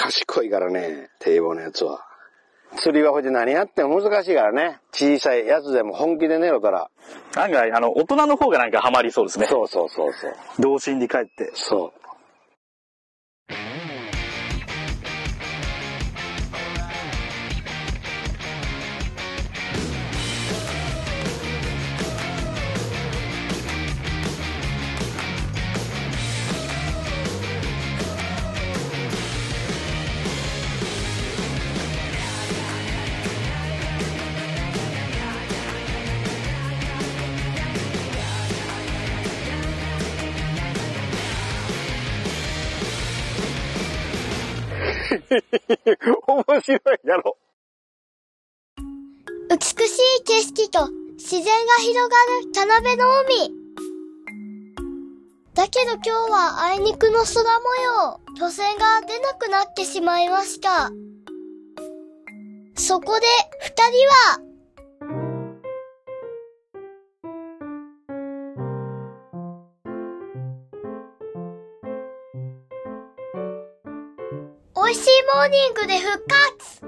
賢いからね、堤防のやつは。釣りはほいで何やっても難しいからね。小さいやつでも本気で寝ろたら。 案外、大人の方がなんかハマりそうですね。 そうそうそうそう。 童心に帰って。 そう。面白いやろ。 美しい景色と自然が広がる田辺の海。だけど今日はあいにくの空模様、漁船が出なくなってしまいました。そこで二人は、美味しいモーニングで復活。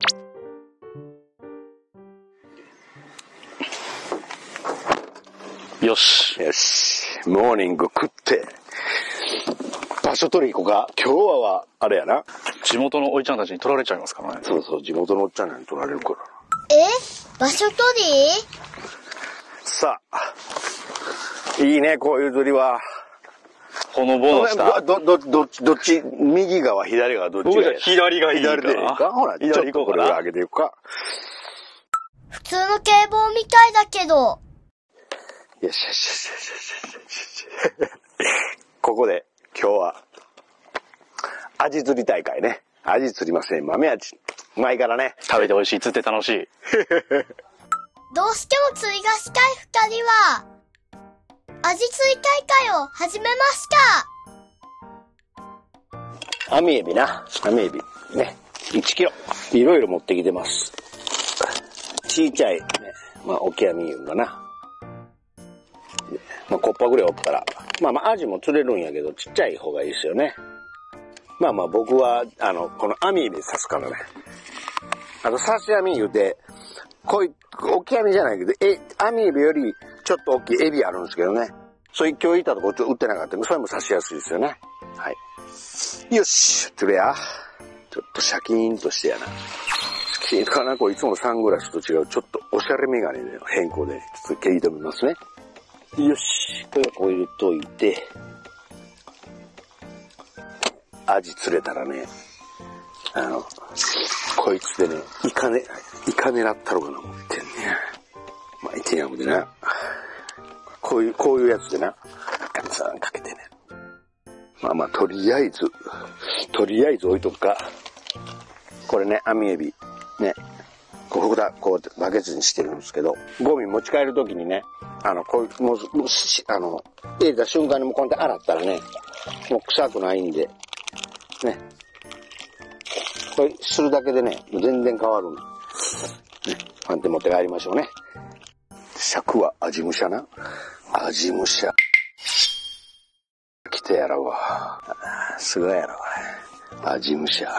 よし。 よし。モーニング食って、場所取り行こうか。今日はあれやな。 地元のおいちゃんたちに取られちゃいますからね。 そうそう、地元のおっちゃんに取られるから。 場所取り？ さあ。いいね、こういう釣りは。 ほのぼのした。 どっち、右側、左側、どっちがいい？ 左がいいかな。 左でいいか？ほら、ちょっとこれを上げていくか。 普通の警棒みたいだけど。 よしよしよしよしよし。ここで、今日は、アジ釣り大会ね。アジ釣りません。豆アジ。うまいからね。 食べて美味しい、釣って楽しい。 どうしても釣りがしたい二人は、アジ釣り大会を始めました。 網エビな。網エビ。ね。1キロ。いろいろ持ってきてます。ちいちゃい、ね。まあ、オキアミ言うんかな。まあ、コッパぐらいおったら。まあ、アジも釣れるんやけど、ちっちゃい方がいいですよね。まあ僕は、この網エビ刺すからね。あと、刺し網言うて、オキアミじゃないけど、網エビよりちょっと大きいエビあるんですけどね。そういう今日いたとこ売ってなかったんで、それも刺しやすいですよね。はい。よし、釣れや。ちょっとシャキーンとしてやな。シャキーンかな、これいつものサングラスと違う、ちょっとおしゃれメガネで変更で、ちょっと蹴り止めますね。よし、これをこう入れといて、アジ釣れたらね、こいつでね、イカ狙ったろうかな思ってんね。まあ、いてんやもんでな。こういうやつでな、ガツンかけてね。まあ、とりあえず置いとくか。これね、網エビ。ね。こうバケツにしてるんですけど、ゴミ持ち帰るときにね、入れた瞬間にもうこうやって洗ったらね、もう臭くないんで、ね。これするだけでね、全然変わるんで。ね。こうやって持って帰りましょうね。尺はアジムシャな。アジムシャ。来てやろうわ。すごいやろ、これ。アジムシャ。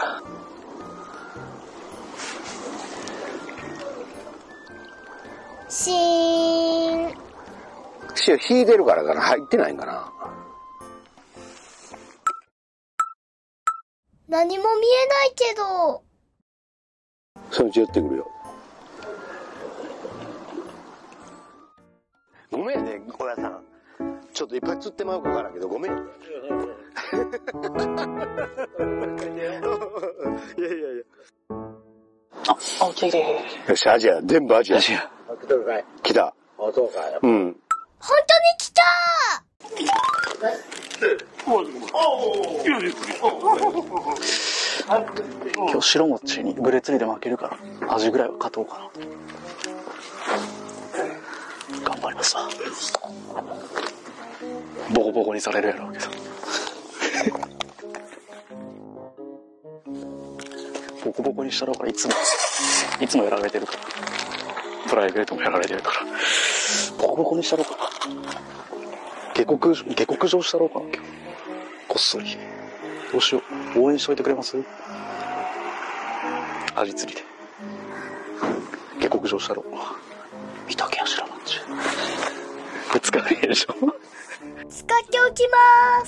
シーン。 潮引いてるからかな、入ってないんかな。 何も見えないけど。 そのうち寄ってくるよ。ごめんね、小屋さん。ちょっといっぱい釣ってまうかわからんけど、ごめんね。いや。 来て。 よし、アジア、全部アジア。 アジア。 来た。 そうかい。 うん。 本当に来た今日白餅にブレ釣りで負けるから、アジぐらいは勝とうかな。頑張りますわ。ボコボコにされるやろうけど。ボコボコにしたろうから、いつもやられてるから。プライベートもやられてるから。ボコボコにしたろうかな。下克上したろうかな、今日。こっそり。どうしよう。応援しといてくれます？ アジ釣りで。下克上したろ。見たけやしらなっちゅう。これ使えでしょ。 使っておきます。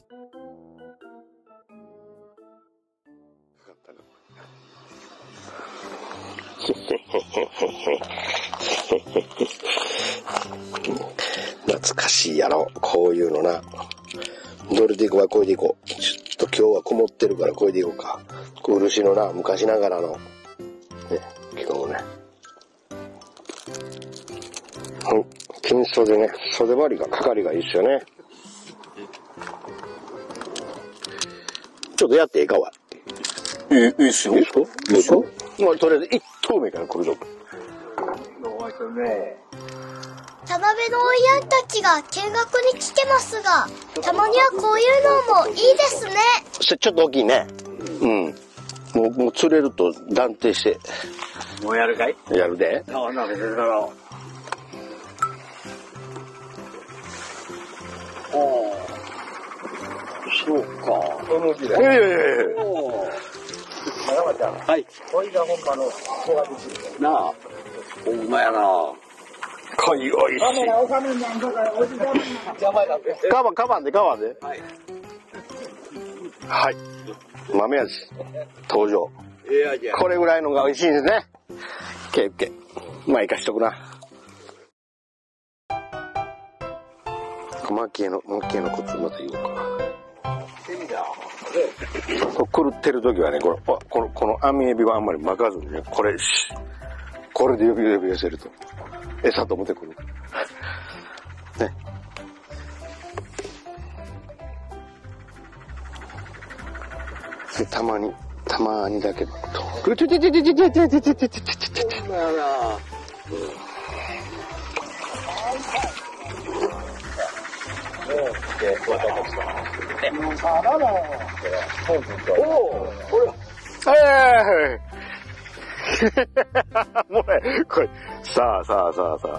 懐かしいやろ、こういうのな。どれでいこうか、これでいこう。ちょっと今日は曇ってるからこれでいこうか。漆のな、昔ながらの。ね、今日ね。金袖ね、袖張りが、係がいいっすよね。ちょっとやっていいかわ。 いいっすよ。 いいっすか？いいですか？まあ、とりあえず一投目から来るぞ。 田辺のおいやんたちが見学に来てますが、たまにはこういうのもいいですね。 ちょっと大きいね。うん。もう釣れると断定して。 もうやるかい？ やるで。 ああ、なんかだろう。おお。そうか。 いやいやいやいや。 はい。これが本場の小がですよ。なあ。ほんまやな。 かいおいしい。カバンで。はい。はい。豆味登場。これぐらいのが美味しいんですね。ケーケー。まあ、生かしとくな。巻き絵のコツまず言おうか。狂ってる時はね、この網エビはあんまり巻かずにね、これで呼び寄せると餌と思ってくる。ね。で、たまにだけ巻くと。もうね、これ、さあ。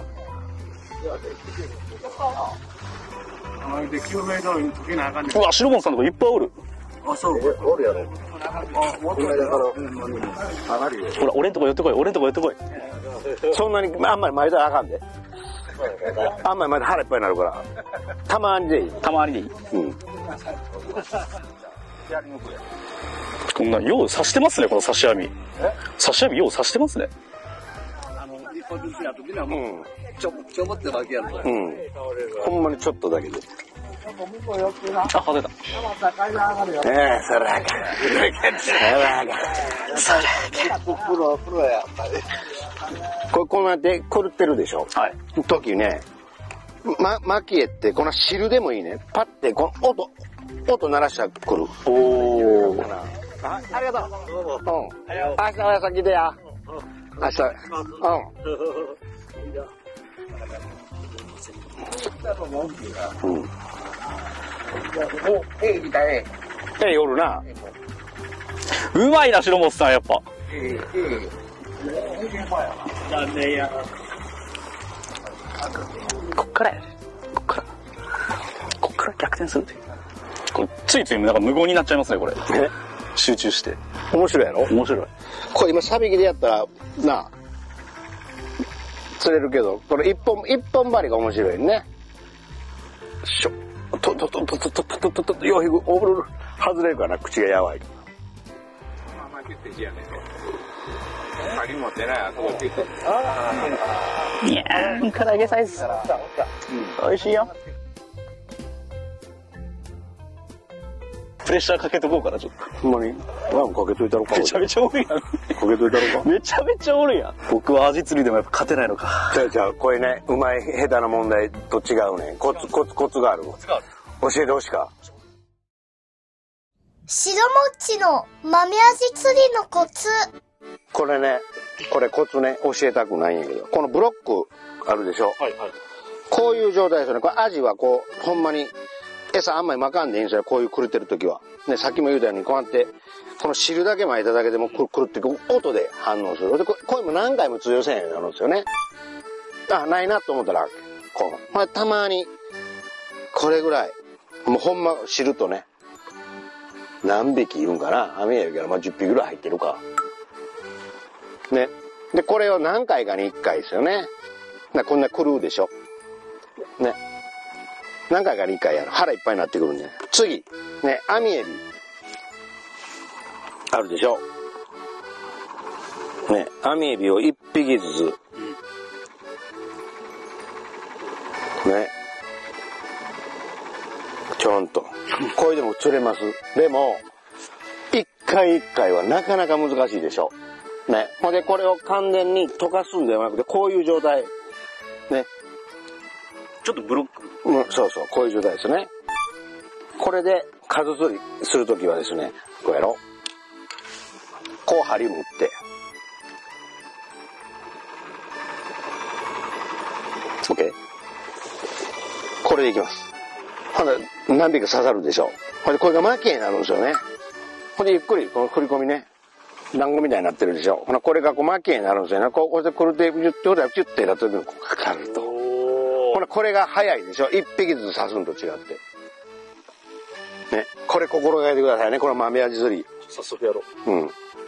うわ、白本さんとかいっぱいおる。 あ、そう。おるやろ。 ほら、俺んとこ寄ってこい。 そんなに、あんまり巻いたらあかんで。あんまり巻いたら腹いっぱいになるから。たまにでいい。 たまにでいい。 うん。 こんなん、よう刺してますね、この刺し網。刺し網よう刺してますね。 一本ずつやとみんなもう、ちょぼってわけやろ。 うん。ほんまにちょっとだけで。 あ、外れた。 そらあかん。 プロやっぱり。 こうなって狂ってるでしょ。 はい。 時ね、巻き絵ってこの汁でもいいね。パッてこの音鳴らしたら来る。 おー。 ありがとう。うん。明日は先でや。明日。うん。おるな。 うまいな、白本さん、やっぱ。 残念や。 こっからやで。こっから逆転するで。これ、ついついなんか無言になっちゃいますね、これ。集中して。 面白いやろ？ 面白い。 これ今、サビキでやったら、なあ、釣れるけど、これ一本針が面白いね。しょ。ようひぐ、オーブル外れるかな、口がやわい。 いやー、唐揚げサイズ。美味しいよ。プレッシャーかけとこうかな、ちょっと。 ほんまに？ワンかけといたろか。 めちゃめちゃおるやん。 かけといたろか。 めちゃめちゃおるやん。僕はアジ釣りでもやっぱ勝てないのか。 じゃあ、これね、うまい下手な問題と違うね。コツがある。教えてほしいか。 白もちの豆味釣りのコツ。 これね、コツね、教えたくないんやけど、このブロックあるでしょ。 はいはい。 こういう状態ですよね。これアジはこう、ほんまに、餌あんまり巻かんでいいんですよ。こういう狂ってる時は。ね、さっきも言うたように、こうやって、この汁だけ巻いただけでも狂って音で反応する。で、これも何回も通用せんようになるんですよね。あ、ないなと思ったら、こう。まあ、たまに、これぐらい。もうほんま汁とね、何匹いるんかな。網やるから、まあ10匹ぐらい入ってるか。 ね。で、これを何回かに1回ですよね。こんな狂うでしょ。ね。何回かに1回やる。腹いっぱいになってくるんで。次。ね、網エビ。あるでしょ。ね、網エビを1匹ずつ。ね。ちょんと。これでも釣れます。でも、1回1回はなかなか難しいでしょ。ね。ほんで、これを完全に溶かすんではなくて、こういう状態。ね。 ちょっとブロック。 うん、そうそう、こういう状態ですね。これで数釣りするときはですね、こうやろう。こう針持って。OK。これでいきます。ほんで、何匹か刺さるでしょ。ほんで、これが巻きになるんですよね。ほんで、ゆっくり、この振り込みね。団子みたいになってるでしょ。ほな、これがこう巻きになるんですよね。こう、こうやってくるって、ピュッてやった時にこうかかると。ほら、これが早いでしょ。一匹ずつ刺すのと違って。ね。これ心がけてくださいね。この豆味釣り。 早速やろう。 うん。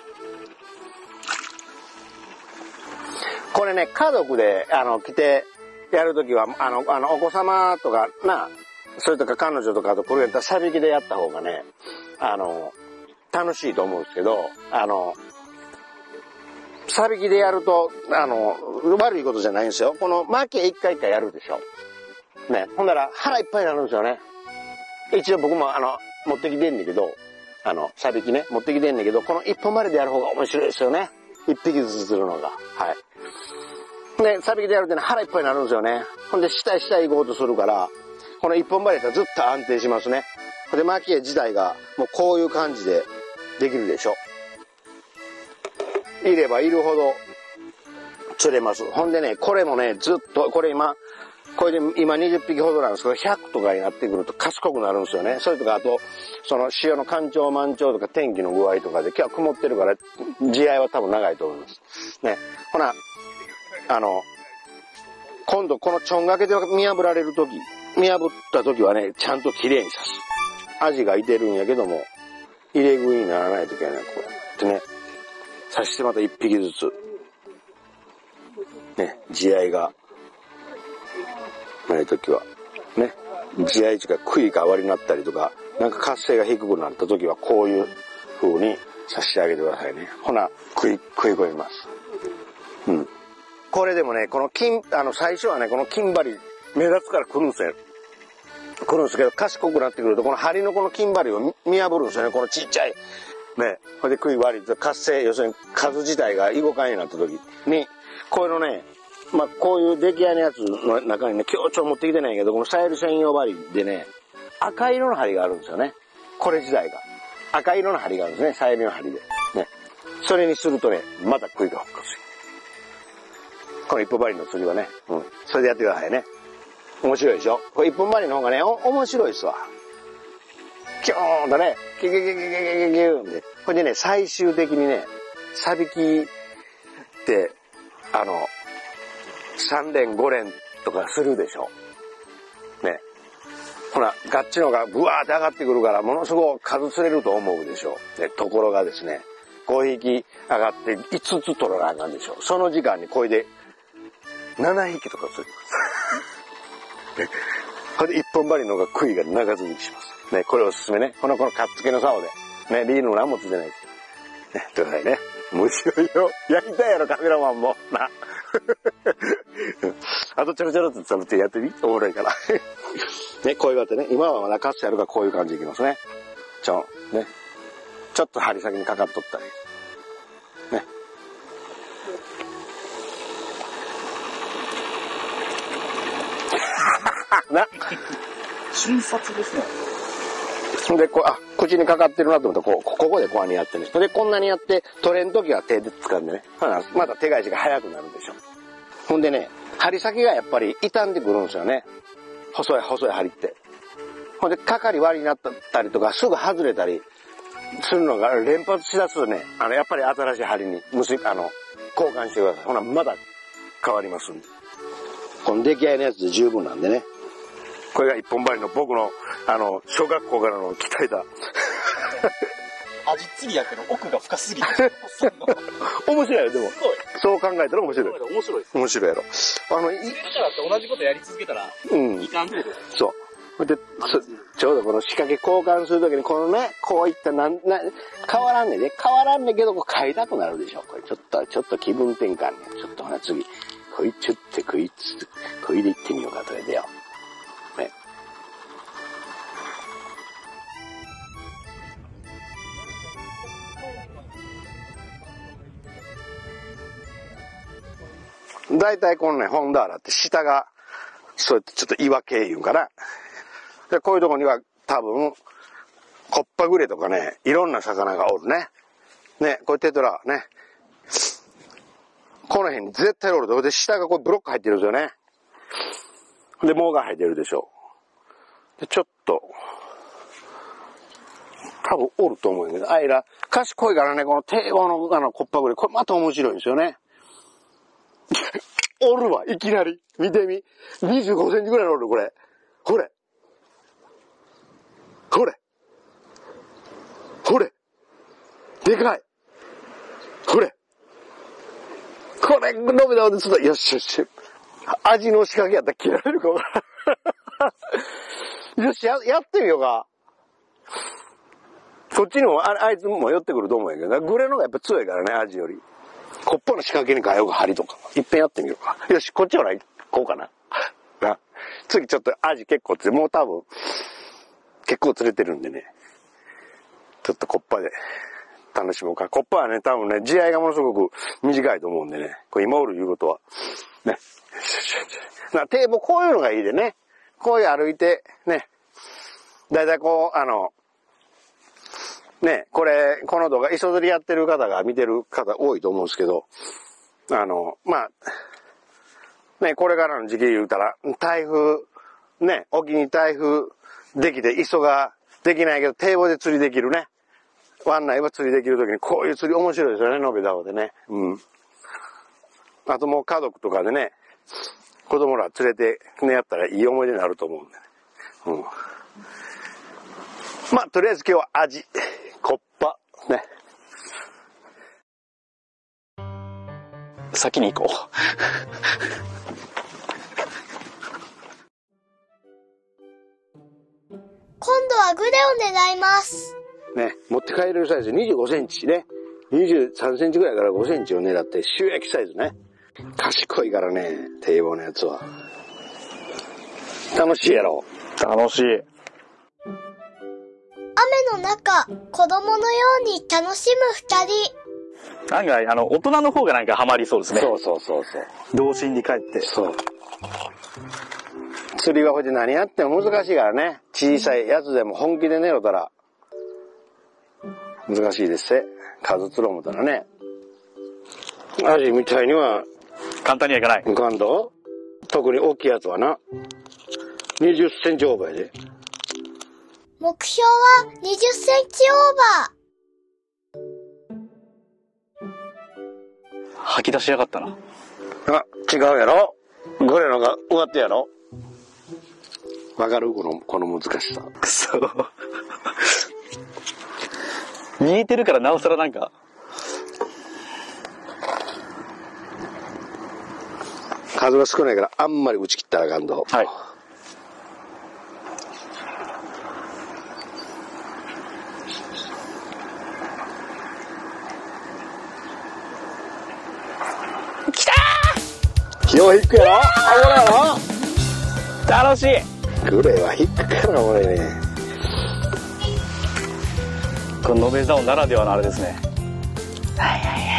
これね、家族で、来て、やるときは、お子様とか、それとか彼女とかとこれやったら、サビキでやった方がね、楽しいと思うんですけど、サビキでやると、悪いことじゃないんですよ。この巻き一回一回やるでしょ。ね。ほんなら腹いっぱいになるんですよね。一応僕も持ってきてんだけど、サビキね、持ってきてんだけど、この一本針でやる方が面白いですよね。一匹ずつするのが。はい。で、サビキでやるとね、腹いっぱいになるんですよね。ほんで、下行こうとするから、この一本針だったらずっと安定しますね。で、巻き自体が、もうこういう感じでできるでしょ。いればいるほど釣れます。ほんでね、これもね、ずっと、これで今20匹ほどなんですけど、100とかになってくると賢くなるんですよね。それとか、あと、その潮の干潮満潮とか天気の具合とかで、今日は曇ってるから、地合いは多分長いと思います。ね。ほな、今度このちょんがけで見破った時はね、ちゃんと綺麗に刺す。アジがいてるんやけども、入れ食いにならない時はね、こうやってね、刺してまた一匹ずつ、ね、地合いがない時は、ね、地合いが杭が割りになったりとか、なんか活性が低くなった時は、こういう風に刺してあげてくださいね。ほな、食い込みます。うん。これでもね、この最初はね、この金針、目立つから来るんですよ。来るんですけど、賢くなってくると、この針のこの金針を見破るんですよね。このちっちゃい。ね。これで食い割り、活性、要するに数自体が動かんようになった時に、こういうのね、まあ、こういう出来合いのやつの中にね、強調持ってきてないけど、このサイル専用針でね、赤色の針があるんですよね。これ自体が。赤色の針があるんですね。サイルの針で。ね。それにするとね、また食いが復活する。この一本針の釣りはね、うん。それでやってくださいね。面白いでしょ。これ一本針の方がね、面白いですわ。キューンとね、キュキュキュキュキュキュキューンで。これでね、最終的にね、サビキって、3連5連とかするでしょ。ね。ほら、ガッチのがブワーって上がってくるから、ものすごく数釣れると思うでしょ。ね、ところがですね、5匹上がって5つ取らなあかんでしょ。その時間にこれで7匹とか釣ります。これで一本針の方が杭が長続きします。ね、これおすすめね。このカッツケの竿で。ね、リールも何もついてないです。ね、やってくださいね。面白いよ。やりたいやろ、カメラマンも。な。あとちょろちょろってつってやってみおもろいから。ね、こういうわけでね、今はまだカッスやるからこういう感じでいきますね。ね。ちょっと針先にかかっとったり。ね。な。 瞬殺ですね。 で、口にかかってるなと思ったら、ここでこうにやってる。で、こんなにやって、取れんときは手で掴んでね。また手返しが早くなるでしょ。ほんでね、針先がやっぱり傷んでくるんですよね。細い針って。ほんで、かかり割りになったりとか、すぐ外れたりするのが連発しだすとね、やっぱり新しい針に交換してください。ほな、まだ変わりますんで。この出来合いのやつで十分なんでね。これが一本針の僕の、小学校からの鍛えたアジ釣りやけど奥が深すぎて。 面白いよ、でも。そう考えたら面白い。 面白いです。 面白いやろ。 釣れるからって同じことやり続けたら、いかんってことです。 そう。で、ちょうどこの仕掛け交換するときに、このね、こういった変わらんねんね。変わらんねんけど、こう買いたくなるでしょ。これちょっと気分転換ね。ちょっとほら次、こいちゅってこいで行ってみようかとかでよ。ね。だいたいこのね、ホンダーラって下が、そうやってちょっと岩系言うんかな。で、こういうとこには多分、コッパグレとかね、いろんな魚がおるね。ね、これテトラね。この辺に絶対おると。で、下がこうブロック入ってるんですよね。で、藻が入ってるでしょ。で、ちょっと、多分おると思うんだけど、あいら、賢いからね、この堤防のコッパグレ、これまた面白いんですよね。おるわ、いきなり。見てみ。25センチぐらいのおる、これ。これ。これ。これ。でかい。これ。これ、伸びたことすると、よしよし。味の仕掛けやったら切られるかも。よし、やってみようか。こっちにも、あいつも寄ってくると思うんやけど、グレの方がやっぱ強いからね、味より。コッパの仕掛けに変えようか、針とか。いっぺんやってみようか。よし、こっちほら行こうかな。次ちょっとアジ結構もう多分、結構釣れてるんでね。ちょっとコッパで楽しもうか。コッパはね、多分ね、地合がものすごく短いと思うんでね。これ今おるいうことは。ね。堤防こういうのがいいでね。こういう歩いて、ね。だいたいこう、ね、この動画、磯釣りやってる方が見てる方多いと思うんですけど、まあ、ね、これからの時期言うたら、台風、ね、沖に台風できて磯ができないけど、堤防で釣りできるね。湾内は釣りできるときに、こういう釣り面白いですよね、延べ竿でね。うん。あともう家族とかでね、子供ら連れてね、やったらいい思い出になると思うんでね。うん。まあ、とりあえず今日はアジ、コッパ、ね。 先に行こう。 今度はグレを狙います。 ね、持って帰れるサイズ25センチね。23センチぐらいから5センチを狙って収益サイズね。賢いからね、堤防のやつは。楽しいやろ。 楽しい。 雨の中、子供のように楽しむ二人。 なんか、大人の方がなんかハマりそうですね。 そう。 童心に帰って。 そう。釣りはこうやって何やっても難しいからね。小さいやつでも本気で狙うたら、難しいですね。数釣ろう思ったらね。アジみたいには、 簡単にはいかない。 浮かんと特に大きいやつはな、20センチオーバーやで。 目標は20センチオーバー。 吐き出しやがったな。 あ、違うやろ。ゴレのが上がってやろ。わかるこの難しさ。 くそ。見えてるからなおさらなんか。 数が少ないからあんまり打ち切ったらあかんと。 はい。 きたー！よう引くやろ？あ、これやろ？ 楽しい！ グレーは引くから俺ね。 この延べ竿ならではのあれですね。はい。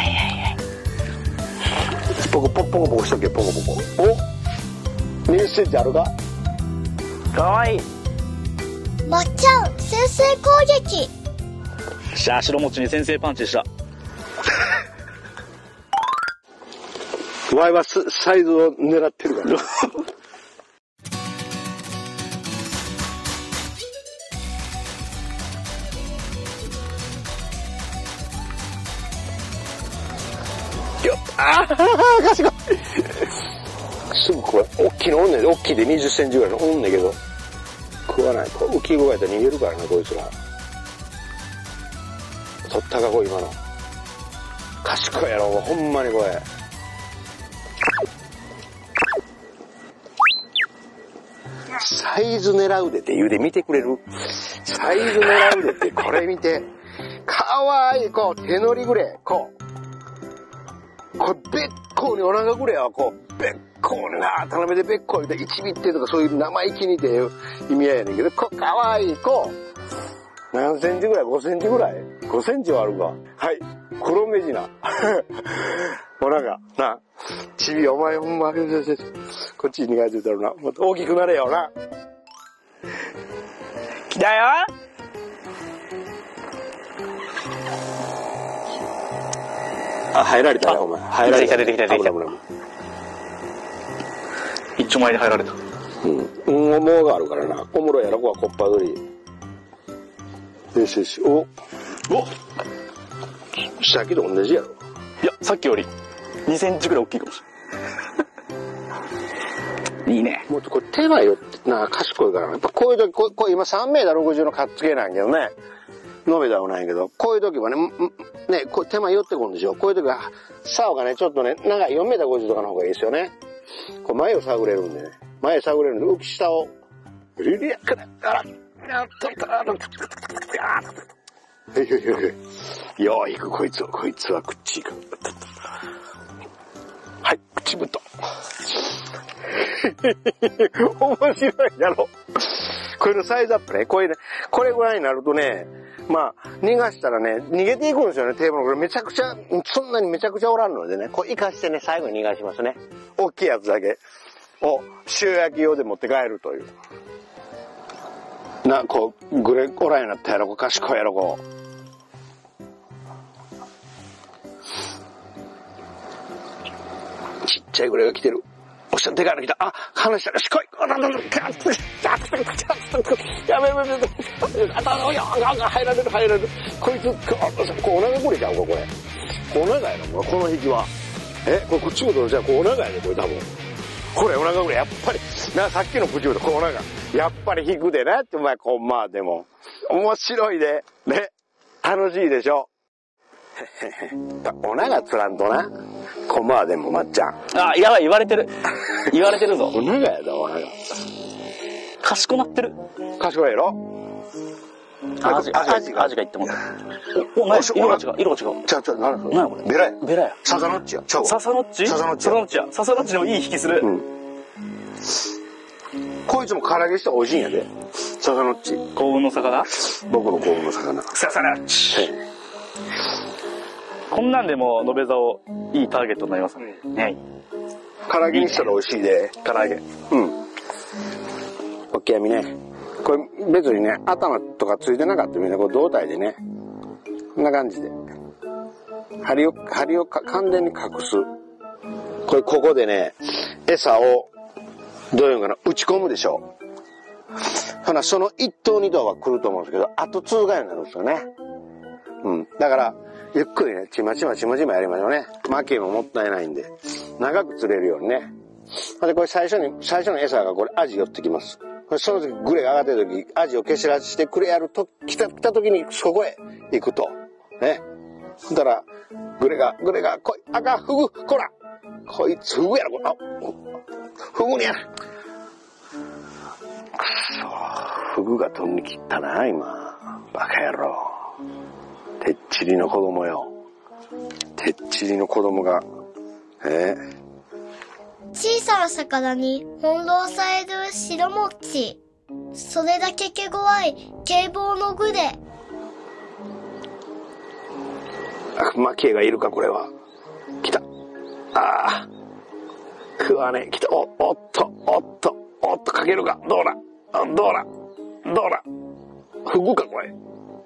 ポコしとけ、ポコ。お ?20 センチあるか？ かわいい。 まっちゃん、先制攻撃。 しゃあ、白餅に先制パンチした。 ワイはサイズを狙ってるから。ああ、賢い。すぐこれ、大きいのおんねんで、大きいで20センチぐらいのおんねんけど、食わない。浮き動かやったら逃げるからね、こいつら。 取ったかこ今の。賢いやろ、ほんまにこれ。サイズ狙うでって言うで見てくれる？サイズ狙うでってこれ見て。かわいい、こう、手乗りぐれ、こう。これ、べっこうにお腹ぐれは、こう、べっこうにな、田辺でべっこうで1ビッテとかそういう生意気にっていう意味合いやねんけど、こう、かわいい、こう。何センチぐらい ?5 センチぐらい ?5 センチはあるか。はい。黒目地な。お腹、な。チビ、お前ほんま、こっちに逃がしてたろな。もっと大きくなれよな。来たよ。あ、入られたよ、お前。入られた。 出てきた。一丁前に入られた。 おもがあるからな。おもろいやろ、ここはコッパ取り。よしよし、お。さっきと同じやろ。 いや、さっきより2センチぐらい大きいかもしれない。いいね。 もっとこれ手がよってな、賢いからな。やっぱこういう時、こう今3メーター60のかっつけなんやけどね。伸びたくないけど、こういう時はね、こう手前寄ってくるんですよ。こういう時は、竿がね、ちょっとね、長い4メーター50とかの方がいいですよね。こう前を探れるんでね。前探れるんで、浮き下を、リリアクね、よう行く、こいつは口行く。はい、口ぶと。面白いやろ。これのサイズアップね。これぐらいになるとね、まあ、逃がしたらね、逃げていくんですよね、テーブル。これめちゃくちゃ、そんなにめちゃくちゃおらんのでね、こう生かしてね、最後に逃がしますね。大きいやつだけを塩焼き用で持って帰るという。こう、グレおらんようになったやろ、こう賢いやろ、こう。ちっちゃいグレが来てる。おっしゃ、でかいの来た。あ、離したらしこい。やべやべやべ。入られる。こいつ、こうお腹これちゃうか、これ。お腹やろ、この引きは。これ口元じゃあ、こうお腹やで、これ多分。これお腹これ、やっぱり、さっきの口元、こうお腹。やっぱり引くでなって、お前、こう、まあでも。面白いで。ね。楽しいでしょ。お腹つらんとな。こまあでもまっちゃん。 あ、やばい、言われてるぞ。 お腹やだ、お腹。 賢なってる。 賢いやろ。 アジがいってもった。お前、色が違う。 ちゃう、何やこれ。ベラや。 ササノッチや。 ササノッチでもいい引きする。 こいつも唐揚げしたら美味しいんやで。ササノッチ。 幸運の魚？ 僕の幸運の魚。 ササノッチ。こんなんでも、延べ竿、いいターゲットになりますね。 唐揚げにしたら美味しいで。 唐揚げ。 オッケーみね。これ別にね、頭とかついてなかったみんな、こう胴体でね。こんな感じで。針を完全に隠す。ここでね、餌を、どういうのかな、打ち込むでしょ。ほな、その1頭2頭は来ると思うんですけど、あと通過になるんですよね。だから、ゆっくりね、ちまちまやりましょうね。負けももったいないんで。長く釣れるようにね。で、これ最初の餌がこれ、アジ寄ってきます。これその時、グレが上がってる時、アジを蹴しらしてくれやると、来た時にそこへ行くと。ね。そしたら、グレが、来い、赤、フグ、こらこいつ、フグやろ、フグにやる。くそ、フグが飛んできたな、今。バカ野郎。てっちりの子供よ。てっちりの子供が。 小さな魚に翻弄される白もち。それだけ手強い警棒のグレ。 マキエがいるか、これは。来た。ああ。食わねえ。来た。おっと、かけるか。どうだ。フグか、これ。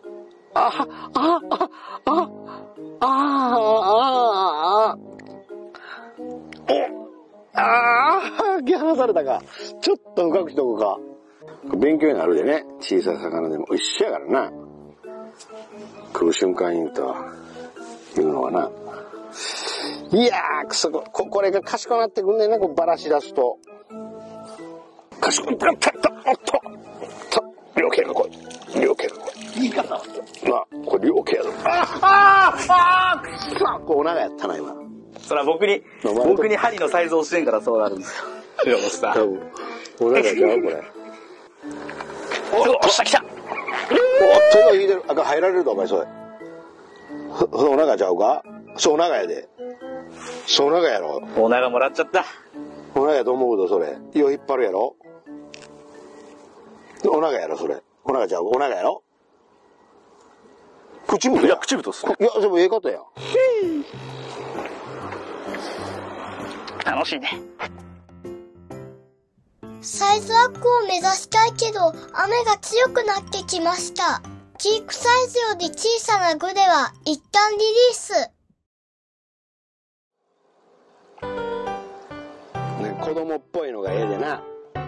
ギャラされたか。ちょっと深くしとこうか。勉強になるでね。小さい魚でも一緒やからな。食う瞬間言うのはな。いやー、くそ、これが賢くなってくんねんな、こうバラし出すと。賢くなった、両家が来い。いいかな。まあ、こり OK やろ。あくそこうお長やったな、今。 それは僕に針のサイズを教えんからそうなるんですよ。でもさ。 多分、お長ちゃうこれ。 おっしゃ、来た。 手が引いてる。あ、入られると、お前、それ。お長ちゃうか？そう、お長やで。そう、お長やろ。 お長もらっちゃった。 お長やと思うと、それ。よう引っ張るやろ。お長やろ、それ。お長ちゃうか？お長やろ。口太や。 いや、口太っすね。 いや、でもええ方や。 楽しいね。 サイズアップを目指したいけど、雨が強くなってきました。キークサイズより小さなグレは一旦リリース。 ね、子供っぽいのがええでな。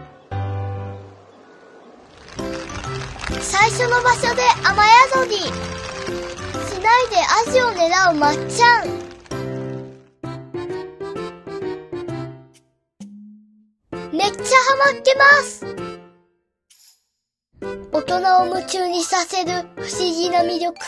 最初の場所で雨宿り。市内でアジを狙うまっちゃん。めっちゃハマってます。大人を夢中にさせる不思議な魅力。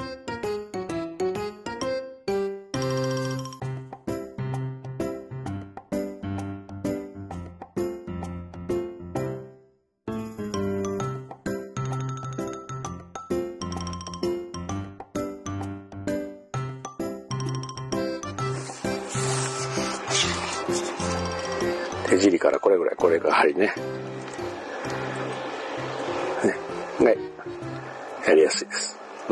手尻からこれぐらい、これが針ね。ね、やりやすいです。うん。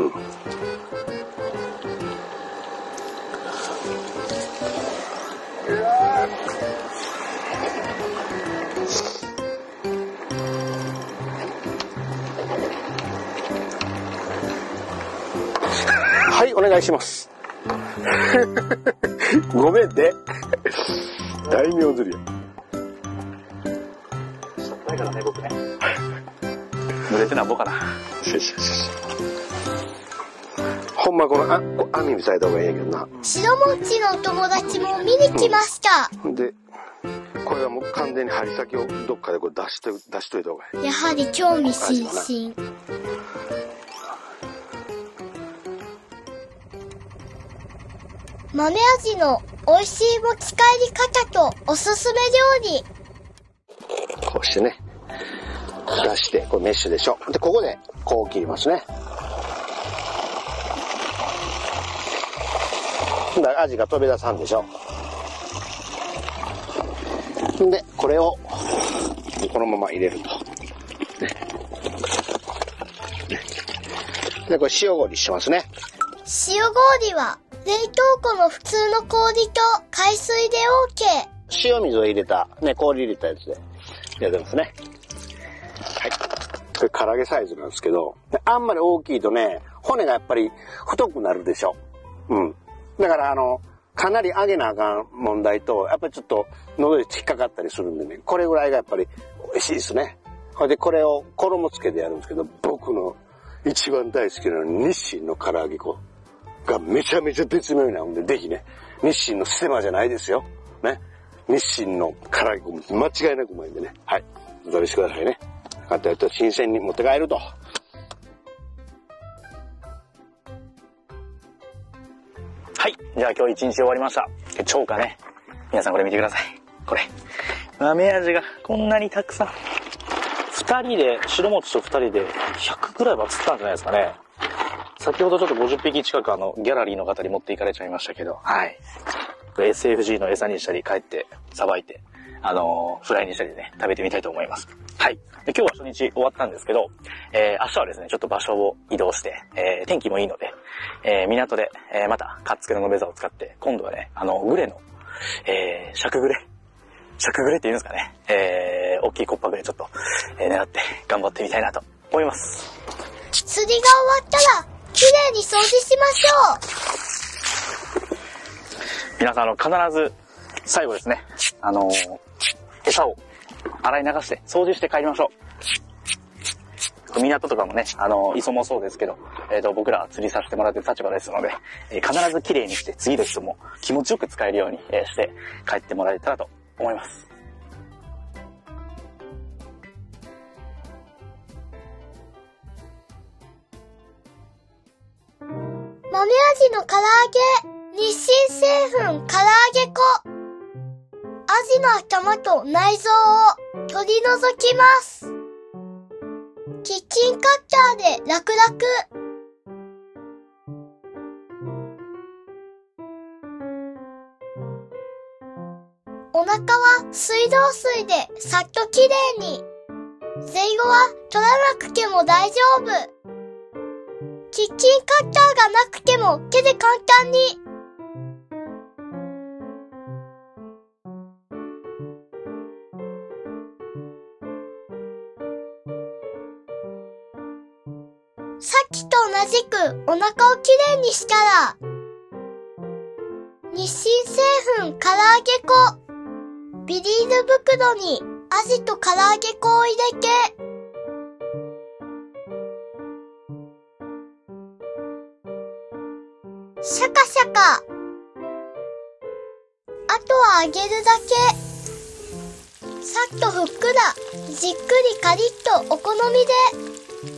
はい、お願いします。ごめんね。大名釣りや。 だからね、僕ね。濡れてなんぼかな。 ほんまこの網見された方がいいんやけどな。 白もちの友達も見に来ました。 で、これはもう完全に針先をどっかでこう出しといた方がいい。 やはり興味津々。豆味の美味しい持ち帰り方とおすすめ料理。 こうしてね、出して、これメッシュでしょ。で、ここでこう切りますね。だから味が飛び出さんでしょ。で、これをこのまま入れると。で、これ塩氷しますね。 塩氷は冷凍庫の普通の氷と海水で OK。 塩水を入れた、ね、氷入れたやつでやってますね。はい。これ唐揚げサイズなんですけど、あんまり大きいとね、骨がやっぱり太くなるでしょ。うん。だからかなり揚げなあかん問題と、やっぱりちょっと喉に引っかかったりするんでね、これぐらいがやっぱり美味しいですね。で、これを衣つけてやるんですけど、僕の一番大好きな日清の唐揚げ粉がめちゃめちゃ絶妙なんで、ぜひね、日清のステマじゃないですよ。ね。日清の唐揚げ粉間違いなくうまいんでね。はい。お試しくださいね。あとやったら新鮮に持って帰ると。 はい。じゃあ今日一日終わりました。超過ね。皆さんこれ見てください。これ。豆味がこんなにたくさん。二人で、白餅と二人で100くらいは釣ったんじゃないですかね。先ほどちょっと50匹近くギャラリーの方に持っていかれちゃいましたけど、はい。SFG の餌にしたり帰ってさばいて、フライにしたりね、食べてみたいと思います。はい。で今日は初日終わったんですけど、明日はですね、ちょっと場所を移動して、天気もいいので、港で、また、カッツクラのベザを使って、今度はね、グレの、尺グレって言うんですかね、大きいコッパグレちょっと、狙って頑張ってみたいなと思います。 釣りが終わったら、きれいに掃除しましょう。 皆さん、必ず、最後ですね、餌を洗い流して、掃除して帰りましょう。港とかもね、磯もそうですけど、僕ら釣りさせてもらってる立場ですので、必ずきれいにして、次の人も気持ちよく使えるように、して帰ってもらえたらと思います。 豆味の唐揚げ、日清製粉唐揚げ粉。アジの頭と内臓を取り除きます。キッチンカッターで楽々。お腹は水道水でさっときれいに。ゼイゴは取らなくても大丈夫。キッチンカッターがなくても手で簡単に。さっきと同じくお腹をきれいにしたら、日清製粉唐揚げ粉。ビニール袋にアジと唐揚げ粉を入れて、シャカシャカ。あとは揚げるだけ。さっとふっくら、じっくりカリッとお好みで。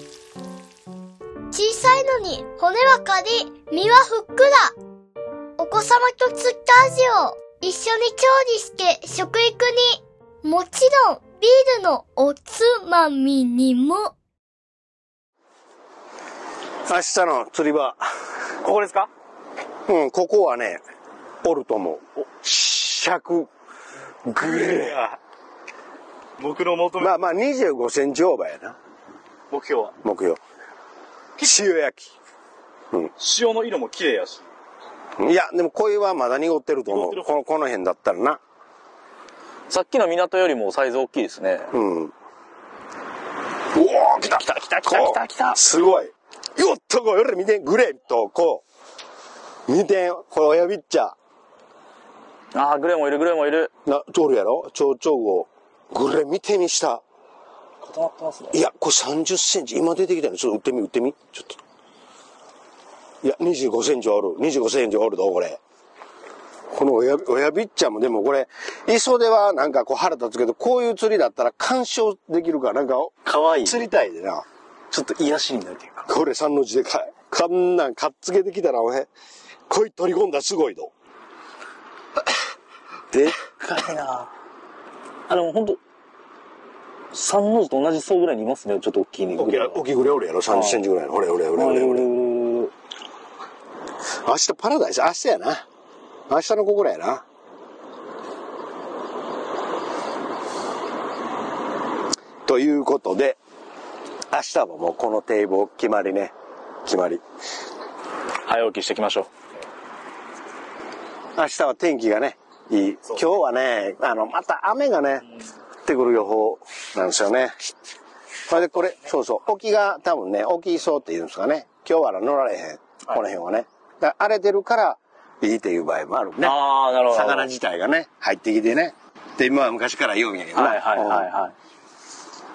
小さいのに骨はカリ、身はふっくら。お子様と釣ったアジを一緒に調理して食育に。もちろんビールのおつまみにも。 明日の釣り場。 ここですか？ うん、ここはね、おると思う。100ぐらい。 僕の求め、 まあ25センチオーバーやな。 目標は目標。塩焼き。 塩の色も綺麗やし。 いや、でもこれはまだ濁ってると思う。 濁ってるこの辺だったらな。 さっきの港よりもサイズ大きいですね。 うん。おー、来た来たすごい。よっとこれ見て、グレーとこう。見て、これ親ビッチャー。 ああ、グレーもいる。 通るやろ蝶々号。グレー見てみした。 固まってますね。 いや、これ30センチ。今出てきたよ。ちょっと打ってみ。ちょっと。いや、25センチおる。25センチおるど、これ。この親ビッチャーもでもこれ、磯ではなんかこう腹立つけど、こういう釣りだったら鑑賞できるから、なんか、 かわいい。 釣りたいでな。 ちょっと癒しになるというか。 これ三の字でこんなんかっつけてきたら、こい取り込んだらすごいど。 でっかいな。でもほんと、三の字と同じ層ぐらいにいますね。ちょっと大きいね。 大きいぐらいおるやろ ?30 センチぐらいの。ほれ。明日パラダイス、明日やな。明日の子ぐらいやな。ということで、明日はもうこの堤防決まり。 早起きしていきましょう。明日は天気がね、いい。今日はね、また雨がね、降ってくる予報なんですよね。それでこれ、沖が多分ね、沖磯って言うんですかね。今日は乗られへん。この辺はね。だから荒れてるからいいっていう場合もあるね。 ああ、なるほど。 魚自体がね、入ってきてね。で、今は昔から言うんやけどな。 はい。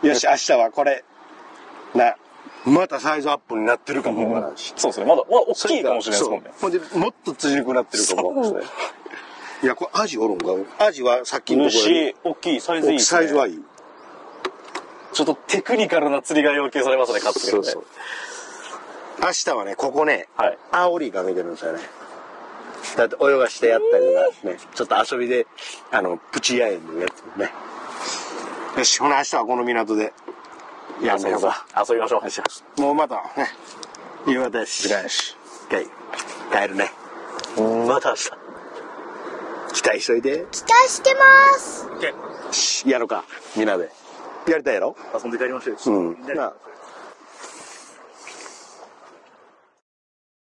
よし、明日はこれ、またサイズアップになってるかもわからんし。 そうですね。まだ大きいかもしれないですもんね。 ほんで、もっと釣りにくくなってるかも。いや、これアジおるんか。アジはさっきのところよ大きい、サイズいいですね。 サイズはいい。 ちょっとテクニカルな釣りが要求されますね、カッツで。 明日はね、ここね、 はい、 アオリイカ見てるんですよね。だって泳がしてやったりとかね、ちょっと遊びで、プチヤエンのやつね。よし、ほな明日はこの港で、 やんねえか。遊びましょう。もうまたね、夕方やし。帰るね。 また明日。 期待しといて。 期待してます。 やろうか、みんなで。やりたいやろ？ 遊んで帰りましょう。 うん。なあ。